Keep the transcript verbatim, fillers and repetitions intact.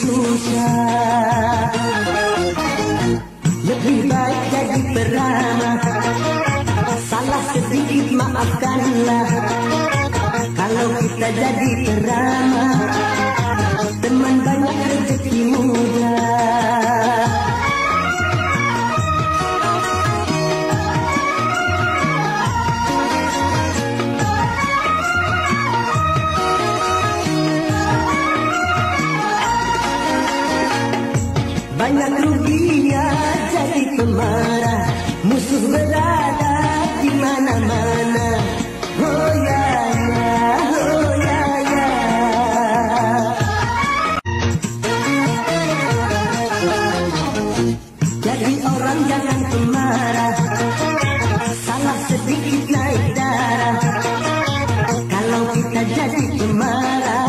susah. Lebih baik jadi peramah, salah sedikit maafkanlah. Kalau kita jadi peramah, teman banyak rezeki mudah. Banyak ruginya jadi pemarah, musuh berada di mana-mana. Oh ya ya, oh ya ya. Jadi orang jangan pemarah, salah sedikit naik darah. Kalau kita jadi pemarah,